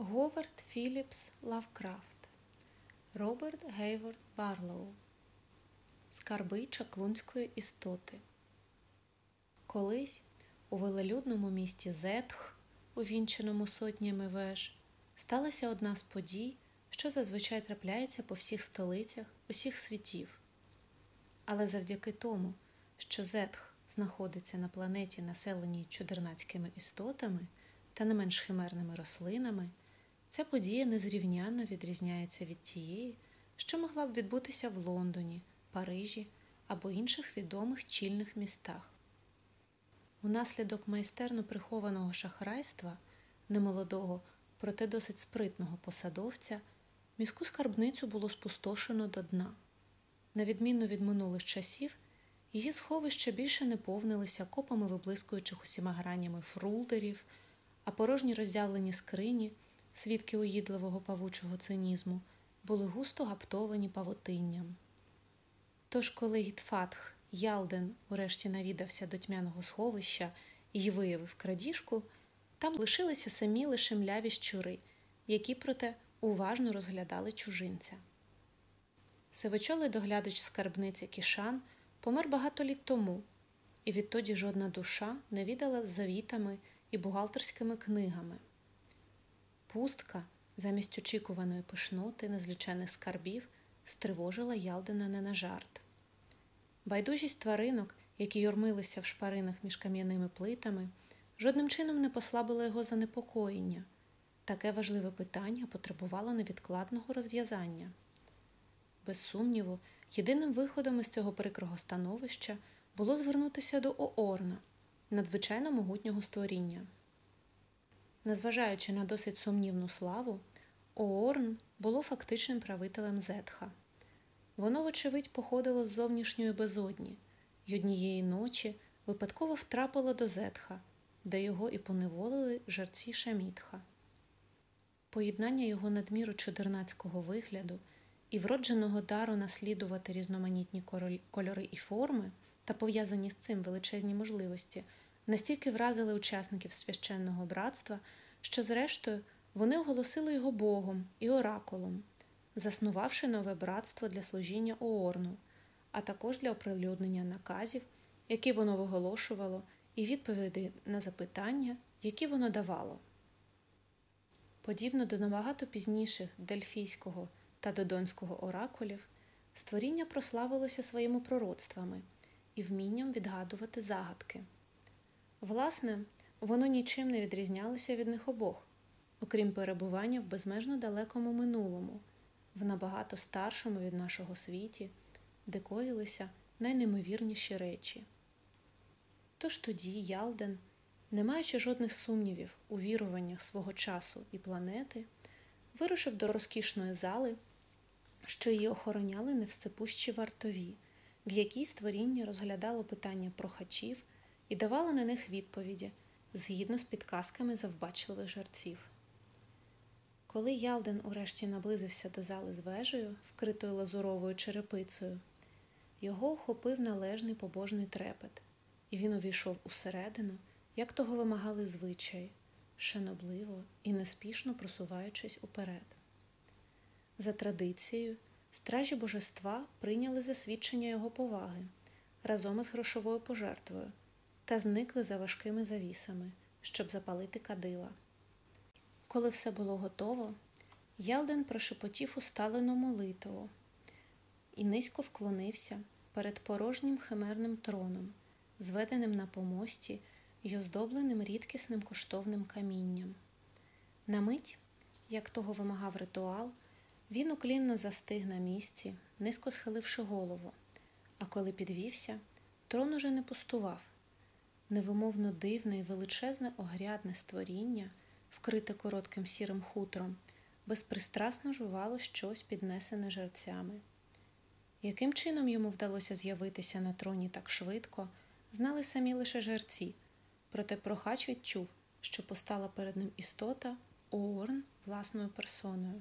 Говард Філіпс Лавкрафт, Роберт Гейворд Барлоу. Скарби чаклунської істоти. Колись у велелюдному місті Зетх, увінченому сотнями веж, сталася одна з подій, що зазвичай трапляється по всіх столицях усіх світів. Але завдяки тому, що Зетх знаходиться на планеті, населеній чудернацькими істотами та не менш химерними рослинами, ця подія незрівнянно відрізняється від тієї, що могла б відбутися в Лондоні, Парижі або інших відомих чільних містах. Унаслідок майстерно прихованого шахрайства немолодого, проте досить спритного посадовця, міську скарбницю було спустошено до дна. На відміну від минулих часів, її сховища більше не повнилися копами виблискуючих усіма гранями фрулдерів, а порожні роззявлені скрині, свідки уїдливого павучого цинізму, були густо гаптовані павутинням. Тож, коли Гітфатх Ялден урешті навідався до тьмяного сховища і виявив крадіжку, там лишилися самі лише мляві щури, які, проте, уважно розглядали чужинця. Сивочолий доглядач скарбниці Кішан помер багато літ тому, і відтоді жодна душа не віддала з завітами і бухгалтерськими книгами. Пустка, замість очікуваної пишноти незлічених скарбів, стривожила Ялдена не на жарт. Байдужість тваринок, які юрмилися в шпаринах між кам'яними плитами, жодним чином не послабила його занепокоєння. Таке важливе питання потребувало невідкладного розв'язання. Без сумніву, єдиним виходом із цього прикрого становища було звернутися до Оорна, надзвичайно могутнього створіння. Незважаючи на досить сумнівну славу, Оорн було фактичним правителем Зетха. Воно, вочевидь, походило з зовнішньої безодні, й однієї ночі випадково втрапило до Зетха, де його і поневолили жерці Шамітха. Поєднання його надміру чудернацького вигляду і вродженого дару наслідувати різноманітні кольори і форми та пов'язані з цим величезні можливості настільки вразили учасників священного братства, що зрештою вони оголосили його богом і оракулом, заснувавши нове братство для служіння Оорну, а також для оприлюднення наказів, які воно виголошувало, і відповіді на запитання, які воно давало. Подібно до набагато пізніших Дельфійського та Додонського оракулів, створіння прославилося своїми пророцтвами і вмінням відгадувати загадки. Власне, воно нічим не відрізнялося від них обох, окрім перебування в безмежно далекому минулому, в набагато старшому від нашого світі, де коїлися найнеймовірніші речі. Тож тоді Ялден, не маючи жодних сумнівів у віруваннях свого часу і планети, вирушив до розкішної зали, що її охороняли невсцепущі вартові, в якій створіння розглядало питання прохачів і давало на них відповіді, згідно з підказками завбачливих жерців. Коли Ялден урешті наблизився до зали з вежею, вкритою лазуровою черепицею, його охопив належний побожний трепет, і він увійшов усередину, як того вимагали звичаї, шанобливо і неспішно просуваючись уперед. За традицією, стражі божества прийняли засвідчення його поваги разом із грошовою пожертвою та зникли за важкими завісами, щоб запалити кадила. Коли все було готово, Ялден прошепотів усталену молитву і низько вклонився перед порожнім химерним троном, зведеним на помості й оздобленим рідкісним коштовним камінням. На мить, як того вимагав ритуал, він уклінно застиг на місці, низько схиливши голову, а коли підвівся, трон уже не пустував. Невимовно дивне і величезне огрядне створіння, вкрите коротким сірим хутром, безпристрасно жувало щось, піднесене жерцями. Яким чином йому вдалося з'явитися на троні так швидко, знали самі лише жерці, проте прохач відчув, що постала перед ним істота Оорн власною персоною.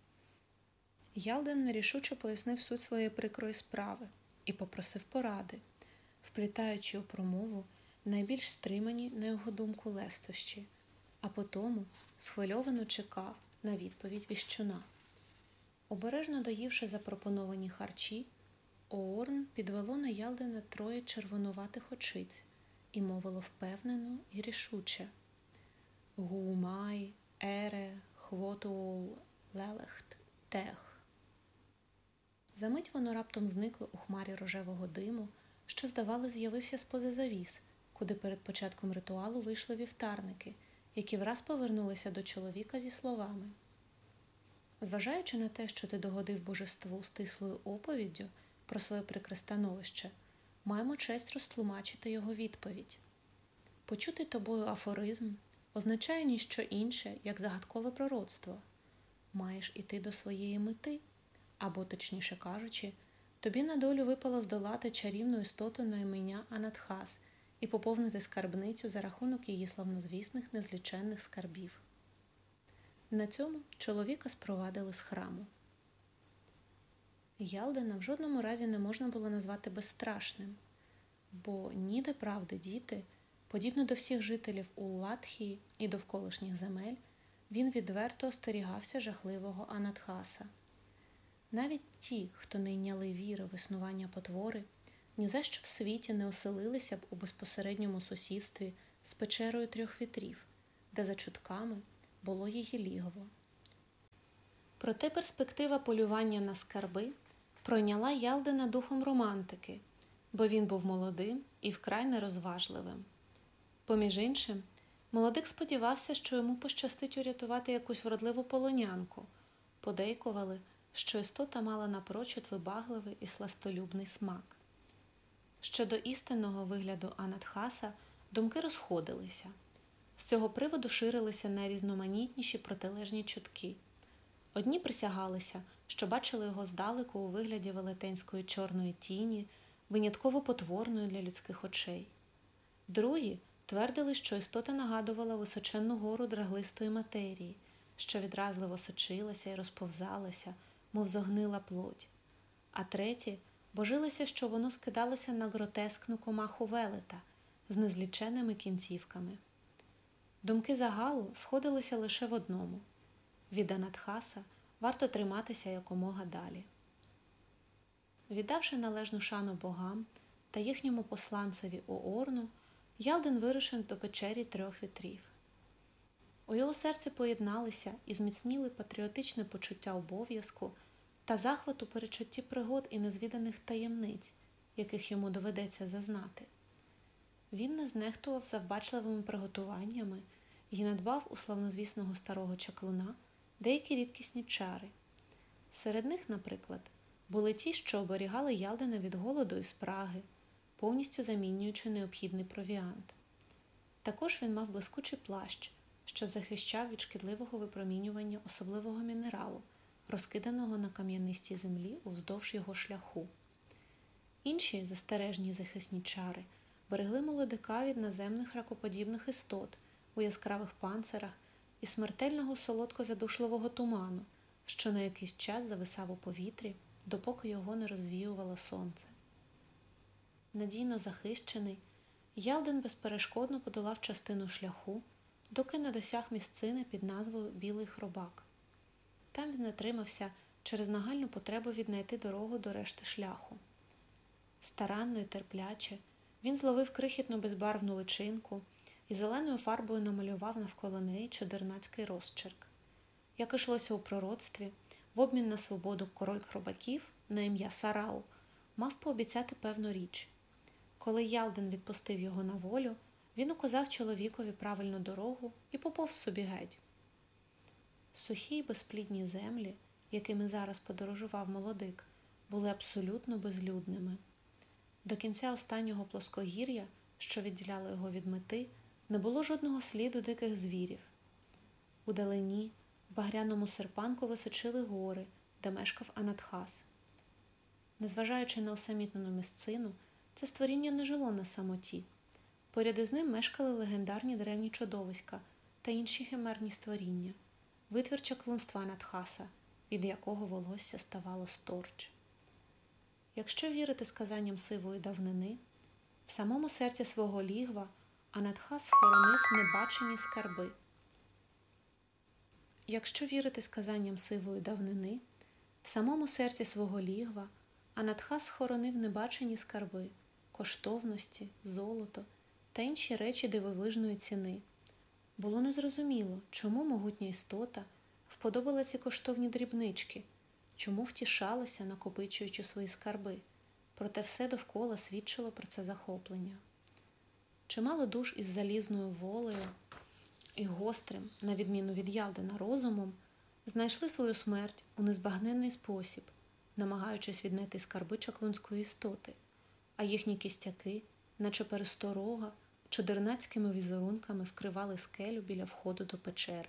Ялден нерішуче пояснив суть своєї прикрої справи і попросив поради, вплітаючи у промову найбільш стримані, на його думку, лестощі, а потому схвильовано чекав на відповідь віщуна. Обережно доївши запропоновані харчі, Оорн підвело на Ялдена троє червонуватих очиць і мовило впевнено і рішуче: «Гумай, ере, хвотуол, лелехт, тех». Замить воно раптом зникло у хмарі рожевого диму, що, здавалось, з'явився з-поза завіс, куди перед початком ритуалу вийшли вівтарники, які враз повернулися до чоловіка зі словами: «Зважаючи на те, що ти догодив божеству стислою оповіддю про своє прикре становище, маємо честь розтлумачити його відповідь. Почутий тобою афоризм означає ніщо інше, як загадкове пророцтво. Маєш іти до своєї мети, або, точніше кажучи, тобі на долю випало здолати чарівну істоту на ім'я Анатхас і поповнити скарбницю за рахунок її славнозвісних незліченних скарбів». На цьому чоловіка спровадили з храму. Ялдена в жодному разі не можна було назвати безстрашним, бо ніде правди діти, подібно до всіх жителів Уллатхії і довколишніх земель, він відверто остерігався жахливого Анатхаса. Навіть ті, хто не йняли віри в існування потвори, ні за що в світі не оселилися б у безпосередньому сусідстві з печерою трьох вітрів, де, за чутками, було її лігово. Проте перспектива полювання на скарби пройняла Ялдена духом романтики, бо він був молодим і вкрай нерозважливим. Поміж іншим, молодик сподівався, що йому пощастить урятувати якусь вродливу полонянку. Подейкували, що істота мала напрочуд вибагливий і сластолюбний смак. Щодо істинного вигляду Анатхаса думки розходилися. З цього приводу ширилися найрізноманітніші протилежні чутки. Одні присягалися, що бачили його здалеку у вигляді велетенської чорної тіні, винятково потворної для людських очей. Другі твердили, що істота нагадувала височенну гору драглистої матерії, що відразливо сочилася і розповзалася, мов зогнила плоть. А треті божилися, що воно скидалося на гротескну комаху велета з незліченними кінцівками. Думки загалу сходилися лише в одному – від Анатхаса варто триматися якомога далі. Віддавши належну шану богам та їхньому посланцеві Оорну, Ялден вирушив до печері трьох вітрів. У його серці поєдналися і зміцніли патріотичне почуття обов'язку та захват у перечутті пригод і незвіданих таємниць, яких йому доведеться зазнати. Він не знехтував завбачливими приготуваннями і надбав у славнозвісного старого чаклуна деякі рідкісні чари. Серед них, наприклад, були ті, що оберігали Ялдена від голоду і спраги, повністю замінюючи необхідний провіант. Також він мав блискучий плащ, що захищав від шкідливого випромінювання особливого мінералу, розкиданого на кам'янистій землі уздовж його шляху. Інші застережні захисні чари берегли молодика від наземних ракоподібних істот у яскравих панцирах і смертельного солодко-задушливого туману, що на якийсь час зависав у повітрі, допоки його не розвіювало сонце. Надійно захищений, Ялден безперешкодно подолав частину шляху, доки не досяг місцини під назвою Білий Хробак. Там він затримався через нагальну потребу віднайти дорогу до решти шляху. Старанно і терпляче він зловив крихітну безбарвну личинку і зеленою фарбою намалював навколо неї чудернацький розчерк. Як ішлося у пророцтві, в обмін на свободу король хробаків на ім'я Сарал мав пообіцяти певну річ. Коли Ялден відпустив його на волю, він указав чоловікові правильну дорогу і поповз собі геть. Сухі й безплідні землі, якими зараз подорожував молодик, були абсолютно безлюдними. До кінця останнього плоскогір'я, що відділяло його від мети, не було жодного сліду диких звірів. Удалині, в багряному серпанку височили гори, де мешкав Анатхас. Незважаючи на усамітнену місцину, це створіння не жило на самоті. Поряд із ним мешкали легендарні древні чудовиська та інші химерні створіння, витвір чаклунства Анатхаса, від якого волосся ставало сторч. Якщо вірити сказанням сивої давнини, в самому серці свого лігва Анатхас хоронив небачені скарби. Якщо вірити сказанням сивої давнини, в самому серці свого лігва Анатхас схоронив небачені скарби, коштовності, золото та інші речі дивовижної ціни. Було незрозуміло, чому могутня істота вподобала ці коштовні дрібнички, чому втішалася, накопичуючи свої скарби, проте все довкола свідчило про це захоплення. Чимало душ із залізною волею і гострим, на відміну від Ялдена, розумом, знайшли свою смерть у незбагненний спосіб, намагаючись віднайти скарби чаклунської істоти, а їхні кістяки, наче пересторога, чудернацькими візерунками вкривали скелю біля входу до печери.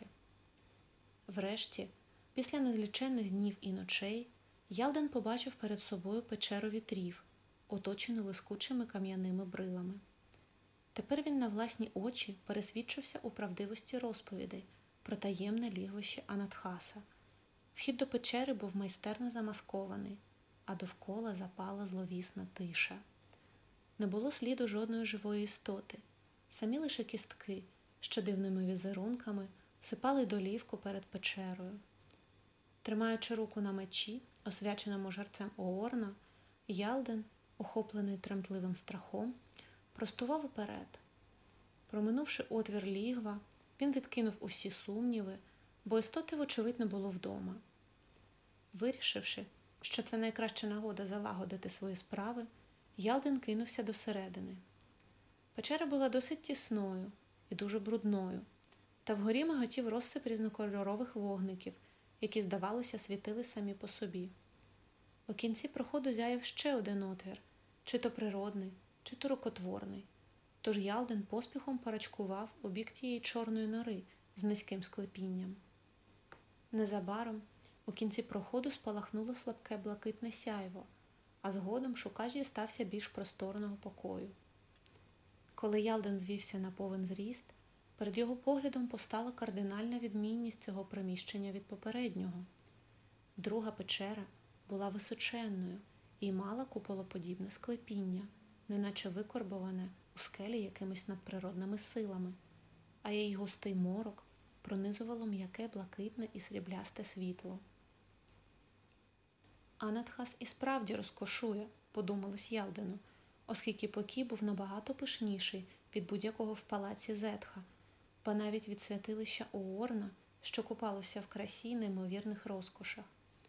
Врешті, після незліченних днів і ночей, Ялден побачив перед собою печеру вітрів, оточену лискучими кам'яними брилами. Тепер він на власні очі пересвідчився у правдивості розповідей про таємне лігвище Анатхаса. Вхід до печери був майстерно замаскований, а довкола запала зловісна тиша. Не було сліду жодної живої істоти, самі лише кістки, що дивними візерунками всипали долівку перед печерою. Тримаючи руку на мечі, освяченому жерцем Оорна, Ялден, охоплений тремтливим страхом, простував уперед. Проминувши отвір лігва, він відкинув усі сумніви, бо істоти, вочевидь, не було вдома. Вирішивши, що це найкраща нагода залагодити свої справи, Ялден кинувся до середини. Печера була досить тісною і дуже брудною, та вгорі миготів розсип різнокольорових вогників, які, здавалося, світили самі по собі. У кінці проходу зяяв ще один отвір, чи то природний, чи то рукотворний. Тож Ялден поспіхом парачкував у бік тієї чорної нори з низьким склепінням. Незабаром у кінці проходу спалахнуло слабке блакитне сяйво, а згодом шукач дістався більш просторного покою. Коли Ялден звівся на повен зріст, перед його поглядом постала кардинальна відмінність цього приміщення від попереднього. Друга печера була височенною і мала куполоподібне склепіння, неначе викорбоване у скелі якимись надприродними силами, а її густий морок пронизувало м'яке блакитне і сріблясте світло. Анатхас і справді розкошує, подумалось Ялдену, оскільки покій був набагато пишніший від будь-якого в палаці Зетха, ба навіть від святилища Оорна, що купалося в красі й неймовірних розкошах.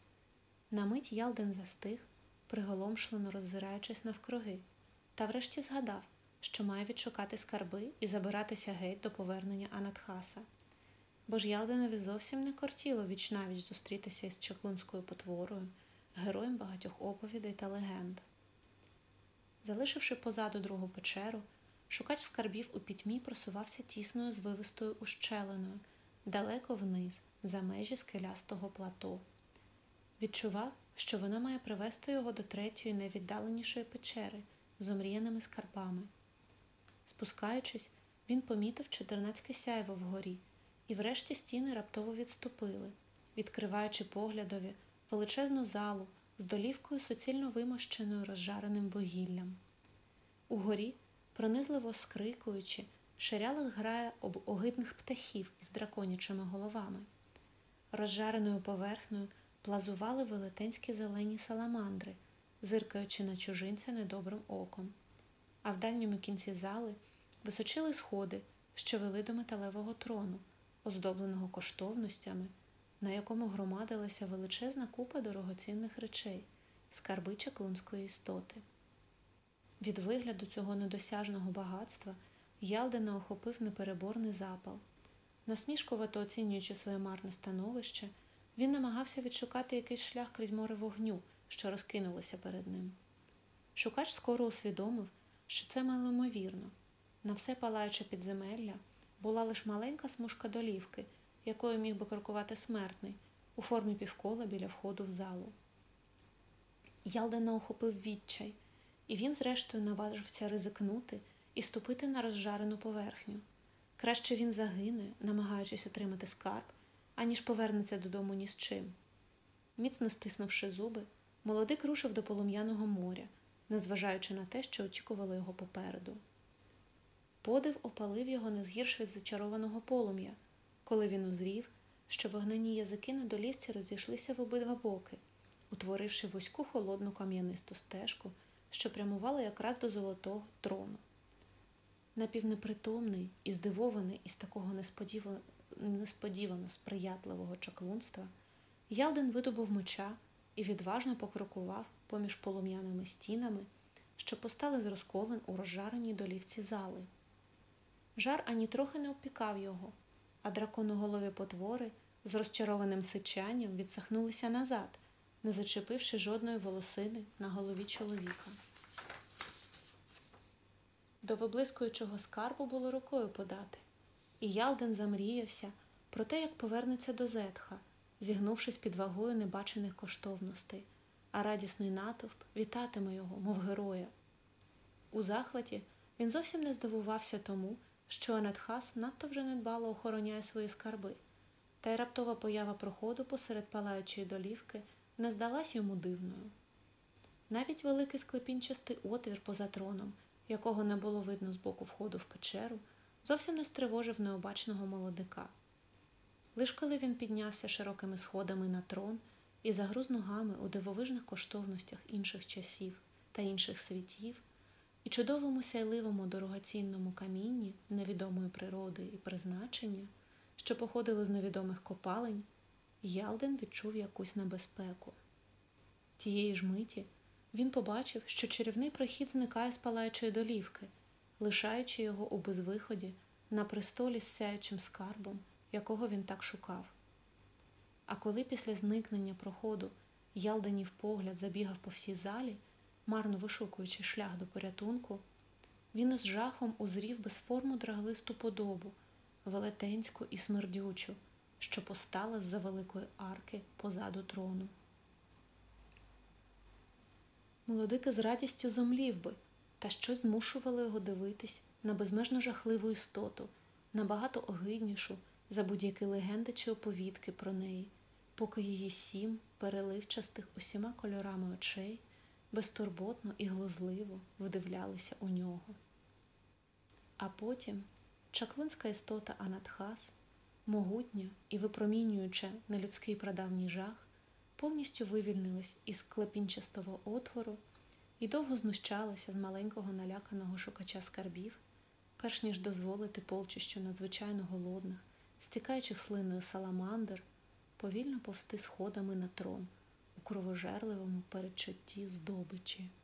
На мить Ялден застиг, приголомшлено роззираючись навкруги, та врешті згадав, що має відшукати скарби і забиратися геть до повернення Анатхаса. Бо ж Ялденові зовсім не кортіло віч-навіч зустрітися із чаклунською потворою, героєм багатьох оповідей та легенд. Залишивши позаду другу печеру, шукач скарбів у пітьмі просувався тісною звивистою ущелиною, далеко вниз, за межі скелястого плато. Відчував, що вона має привести його до третьої найвіддаленішої печери з омріяними скарбами. Спускаючись, він помітив чудернацьке сяйво вгорі, і врешті стіни раптово відступили, відкриваючи поглядові величезну залу з долівкою суцільно вимощеною розжареним вугіллям. Угорі, пронизливо скрикуючи, ширяла зграя огидних птахів із драконячими головами. Розжареною поверхнею плазували велетенські зелені саламандри, зиркаючи на чужинця недобрим оком. А в дальньому кінці зали височили сходи, що вели до металевого трону, оздобленого коштовностями, на якому громадилася величезна купа дорогоцінних речей, скарби чаклунської істоти. Від вигляду цього недосяжного багатства Ялдена охопив непереборний запал. Насмішкувато оцінюючи своє марне становище, він намагався відшукати якийсь шлях крізь море вогню, що розкинулося перед ним. Шукач скоро усвідомив, що це малоймовірно. На все палаюче підземелля була лише маленька смужка долівки, якою міг би крокувати смертний, у формі півкола біля входу в залу. Ялдена охопив відчай, і він зрештою наважився ризикнути і ступити на розжарену поверхню. Краще він загине, намагаючись отримати скарб, аніж повернеться додому ні з чим. Міцно стиснувши зуби, молодик рушив до полум'яного моря, незважаючи на те, що очікувало його попереду. Подив опалив його не згірш від зачарованого полум'я, коли він узрів, що вогняні язики на долівці розійшлися в обидва боки, утворивши вузьку холодну кам'янисту стежку, що прямувала якраз до золотого трону. Напівнепритомний і здивований із такого несподівано сприятливого чаклунства, Ялден видобув меча і відважно покрокував поміж полум'яними стінами, що постали з розколин у розжареній долівці зали. Жар ані трохи не опікав його, а драконоголові потвори з розчарованим сичанням відсахнулися назад, не зачепивши жодної волосини на голові чоловіка. До виблискуючого скарбу було рукою подати, і Ялден замріявся про те, як повернеться до Зетха, зігнувшись під вагою небачених коштовностей, а радісний натовп вітатиме його, мов героя. У захваті він зовсім не здивувався тому, що Анатхас надто вже недбало охороняє свої скарби, та й раптова поява проходу посеред палаючої долівки не здалась йому дивною. Навіть великий склепінчастий отвір поза троном, якого не було видно з боку входу в печеру, зовсім не стривожив необачного молодика. Лиш коли він піднявся широкими сходами на трон і загруз ногами у дивовижних коштовностях інших часів та інших світів, і чудовому сяйливому дорогоцінному камінні невідомої природи і призначення, що походили з невідомих копалень, Ялден відчув якусь небезпеку. Тієї ж миті він побачив, що чарівний прохід зникає з палаючої долівки, лишаючи його у безвиході на престолі з сяючим скарбом, якого він так шукав. А коли після зникнення проходу Ялденів погляд забігав по всій залі, марно вишукуючи шлях до порятунку, він із жахом узрів безформу драглисту подобу, велетенську і смердючу, що постала з-за великої арки позаду трону. Молодик із радістю зомлів би, та щось змушувало його дивитись на безмежно жахливу істоту, набагато огиднішу за будь-які легенди чи оповідки про неї, поки її 7 переливчастих усіма кольорами очей безтурботно і глузливо вдивлялися у нього. А потім чаклунська істота Анатхас, могутня і випромінююча нелюдський прадавній жах, повністю вивільнилась із клепінчастого отвору і довго знущалася з маленького наляканого шукача скарбів, перш ніж дозволити полчищу надзвичайно голодних, стікаючих слиною саламандр, повільно повсти сходами на трон у кровожерливому передчутті здобичі.